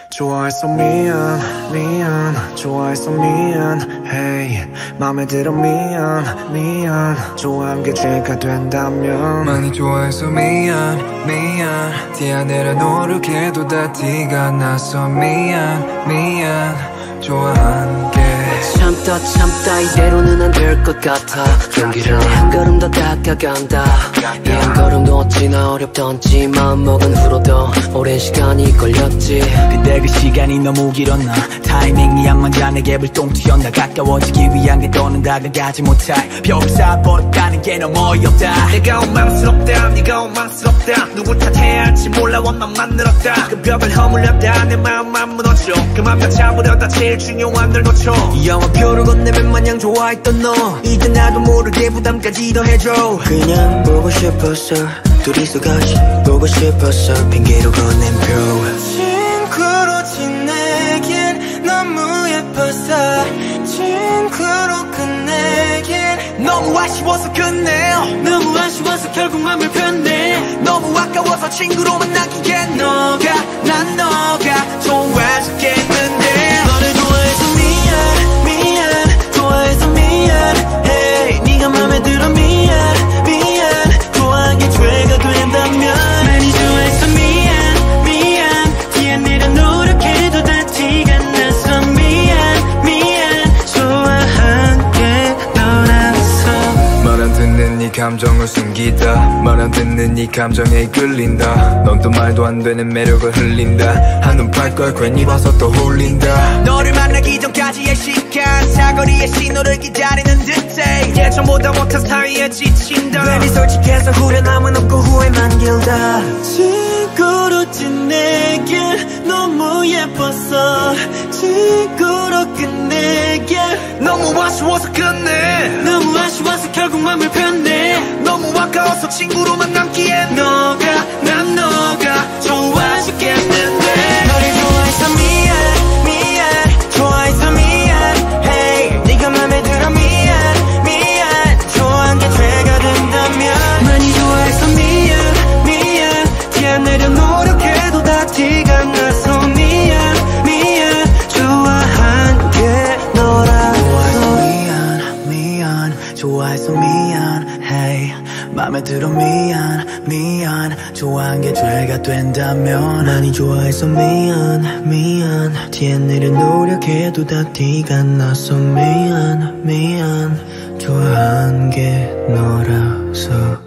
좋아해서 미안 미안 좋아해서 미안 hey 맘에 들어 미안 미안 좋아한 게 죄가 된다면 많이 좋아해서 미안 미안 티 안 내려 노력해도 다 티가 나서 미안 미안 좋아한 게 참다 이대로는 안 될 것 같아 용기를 내 한 걸음 더 다가간다 이 한 걸음도 어찌나 어렵던지 마음먹은 후로도 오랜 시간이 걸렸지 근데 그 시간이 너무 길었나 타이밍이 안 맞아 내게 불똥 튀었나 가까워지기 위한 게 더는 다가가지 못할 벽 쌓아버렸다는 게 너무 어이없다 내가 원망스럽다 네가 원망스럽다 누굴 탓해야 할지 몰라 원망만 늘었다 그 벽을 허물렸다 내 마음만 무너져 그만 벽 잡으려다 제일 중요한 걸 놓쳐 영화표를 건네면 마냥 좋아했던 너 이제 나도 모르게 부담까지 더해줘 그냥 보고 싶었어 둘이서 같이 보고 싶었어 핑계로 건넨 표 친구로 지내긴 너무 예뻤어 친구로 끝내긴 너무 아쉬워서 끝내 너무 아쉬워서 결국 맘을 변내 너무 아까워서 친구로만 남기게 난 너가 좋아 죽겠는데 너를 좋아해서 미안 좋아해서 미안 hey 네가 맘에 들어 미안 좋아한 게 죄가 된다면 많이 좋아해서 미안 뒤에 내려 노력해도 다 티가 나서 미안 좋아한 게 너라서 말 안 듣는 네 감정을 숨기다 말 안 듣는 네 감정에 이끌린다 넌 또 말도 안 되는 매력을 흘린다 한눈 팔걸 괜히 봐서 또 홀린다 너를 만나기 전까지의 시간 사거리의 신호를 기다리는 듯해 예전보다 못한 스타일에 지친다 괜히 솔직해서 후련함은 없고 후회만 길다 친구로 지내길 너무 예뻤어 친구로 끝내길 너무 아쉬워서 끝내 너무 아쉬워서 결국 맘을 변내 너무 아까워서 친구로만 남기엔 난 너가 좋아 죽겠는데 너를 좋아해서 미안 좋아해서 미안 hey 네가 맘에 들어 미안 좋아한 게 죄가 된다면 많이 좋아해서 미안 티 안 내려 노력해도 다 티가 나서 미안 좋아한 게 너라서 미안 좋아해서 미안 hey 맘에 들어 미안 좋아한 게 죄가 된다면 많이 좋아해서 미안 뒤에 내려 노력해도 다 티가 나서 미안 좋아한 게 너라서